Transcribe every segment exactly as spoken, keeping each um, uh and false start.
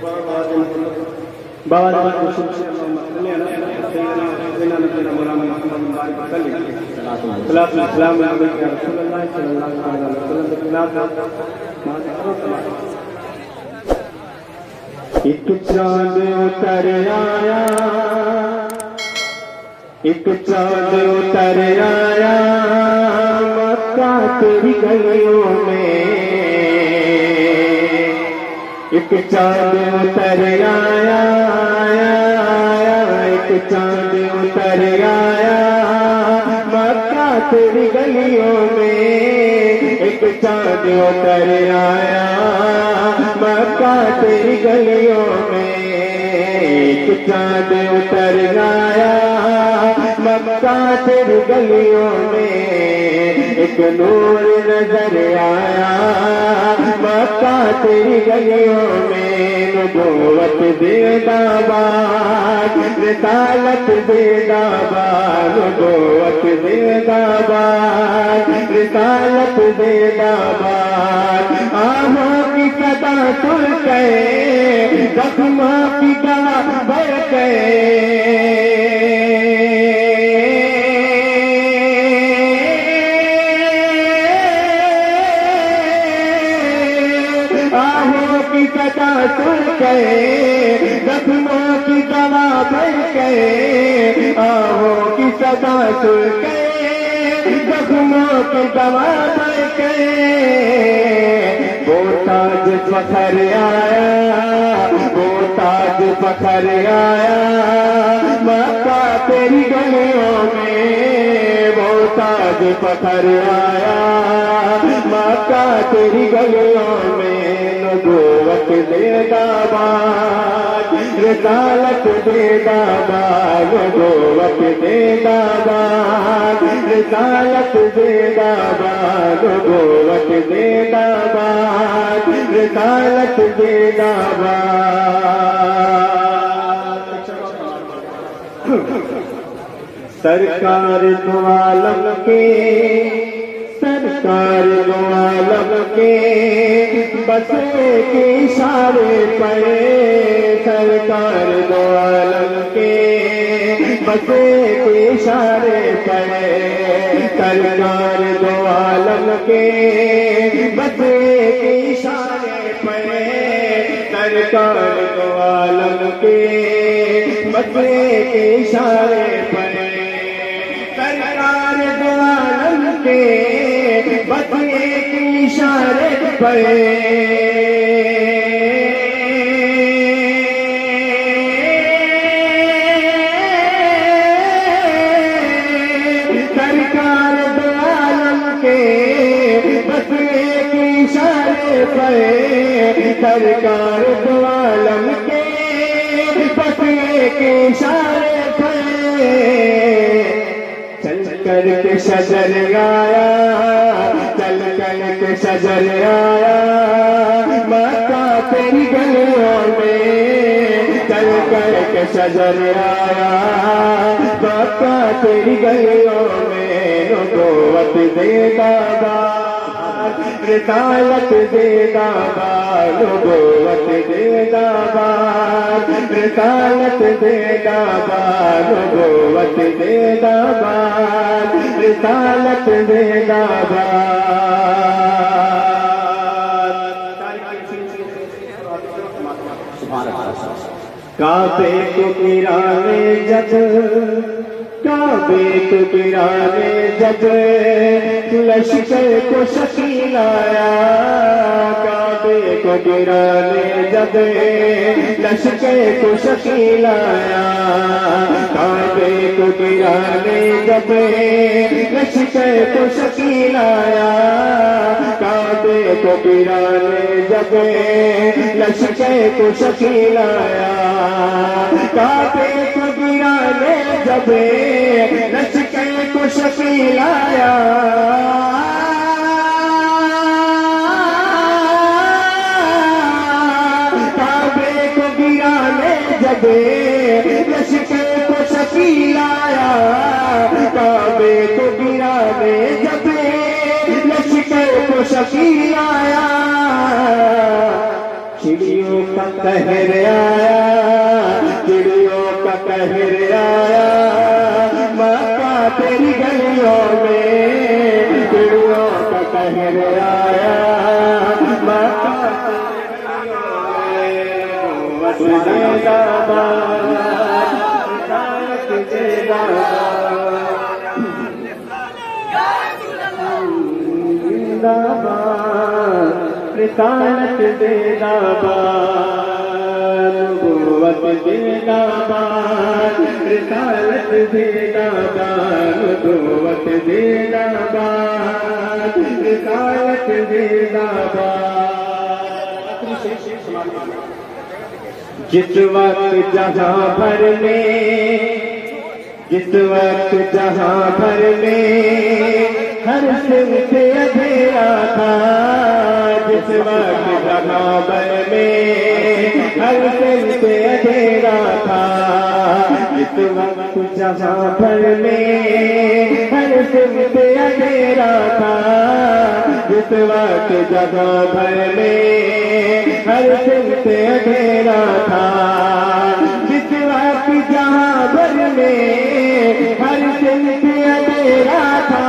بابا السلام علیکم یا رسول اللہ صلی اللہ علیہ وسلم. ایک چاند اتر آیا، ایک چاند اتر آیا مکہ تیری گلیوں میں، ایک چاند اتر آیا، ایک چاند اتر آیا مکہ تیری گلیوں میں، ایک چاند اتر آیا مکہ تیری گلیوں میں، ایک چاند اتر آیا مکہ تیری گلیوں میں، ایک نور نظر آیا مکہ تیری گلیوں میں، نبوت زندہ باد، رسالت زندہ باد، نبوت زندہ باد، رسالت زندہ باد، آہوں کی صدا سن کے زخموں کی دوا بھر کے، صدا سن کے زخموں کی دوا بھر کے، آہوں کی صدا سن کے زخموں کی دوا بھر کے، وہ تاج فخر آیا، وہ تاج فخر آیا مکہ تیری گلیوں میں، وہ تاج فخر آیا مکہ تیری گلیوں میں، نبوت زندہ باد، رسالت زندہ باد، نبوت زندہ باد، رسالت زندہ باد، نبوت زندہ باد، رسالت زندہ باد. سرکار دو عالم کے، سرکار دو عالم کے بس ایک اشارے پر، سرکار دو عالم کے بس ایک اشارے پر، سرکار دو عالم کے بس ایک اشارے پر، سرکار دو عالم کے بس ایک اشارے پر، سرکار دو عالم کے بس ایک اشارے پر، سرکار دو عالم کے بس ایک اشارے پر، سرکار دو عالم کے بس ایک اشارے پر، چل کر کے شجر آیا، چل کر کے شجر آیا مکہ تیری گلیوں میں، چل کر کے شجر آیا مکہ تیری گلیوں میں، نبوت زندہ باد، رسالت زندہ باد، نبوت زندہ باد، رسالت زندہ باد، نبوت زندہ باد، رسالت زندہ باد. کعبے کو گرانے جب، کعبے کو گرانے جب لشکر کو شکیل آیا، کعبے کو گرانے جب لشکر کو شکیل آیا، کعبے کو گرانے جب لشکر کو شکیل آیا، کعبے کو گرانے جب لشکر کو شکیل آیا، کعبے کو گرانے جب لشکر کو شکیل آیا، کعبے کو گرانے جب لشکر کو شکیل آیا، کعبے کو گرانے جب لشکر کو شکیل آیا، چڑیوں کا قہر آیا چڑیوں کا قہر آیا مکہ تیری گلیوں میں چڑیوں کا قہر آیا مکہ تیری گلیوں میں رسالت زندہ باد نبوت زندہ باد رسالت زندہ باد نبوت زندہ باد رسالت زندہ باد جس وقت جہاں بھر میں جس وقت جہاں بھر میں ہر سمت اندھیرا تھا جس وقت جہاں بھر میں ہر سمت اندھیرا تھا جس وقت جہاں بھر میں ہر سمت اندھیرا تھا جس وقت جہاں بھر میں ہر سمت اندھیرا تھا جس وقت جہاں بھر میں ہر سمت اندھیرا تھا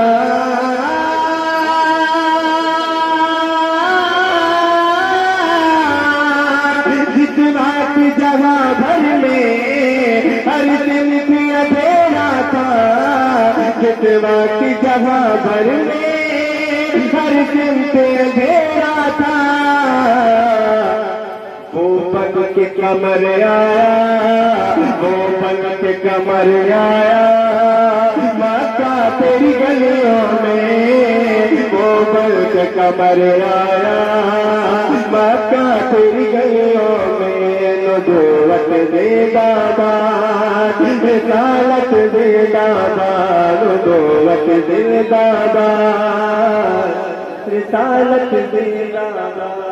جس وقت جہاں بھر میں ہر سمت اندھیرا تھا جس وقت جہاں بھر میں ہر سمت اندھیرا تھا وہ بن کے کمر آیا وہ بن کے کمر آیا مکہ تیری گلیوں میں وہ بن کے کمر آیا مکہ تیری گلیوں میں نبوت زندہ باد رسالت زندہ باد نبوت زندہ باد رسالت زندہ باد